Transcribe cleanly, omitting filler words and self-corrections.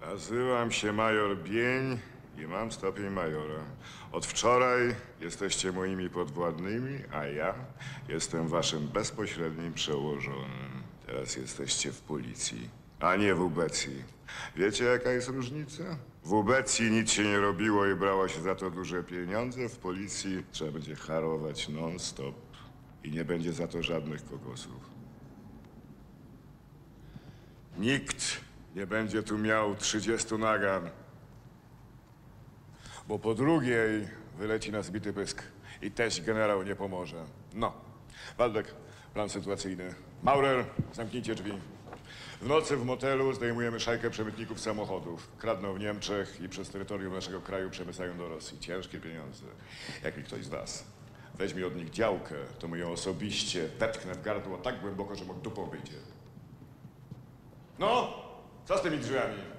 Nazywam się major Bień i mam stopień majora. Od wczoraj jesteście moimi podwładnymi, a ja jestem waszym bezpośrednim przełożonym. Teraz jesteście w policji, a nie w ubecji. Wiecie, jaka jest różnica? W ubecji nic się nie robiło i brało się za to duże pieniądze. W policji trzeba będzie harować non-stop i nie będzie za to żadnych kokosów. Nikt nie będzie tu miał 30 nagan, bo po drugiej wyleci na zbity pysk i też generał nie pomoże. No, Waldek, plan sytuacyjny. Maurer, zamknijcie drzwi. W nocy w motelu zdejmujemy szajkę przemytników samochodów. Kradną w Niemczech i przez terytorium naszego kraju przemycają do Rosji. Ciężkie pieniądze. Jak mi ktoś z was weźmie od nich działkę, to mu ją osobiście wetknę w gardło tak głęboko, że mu dupą wyjdzie. No, co z tymi drzwiami?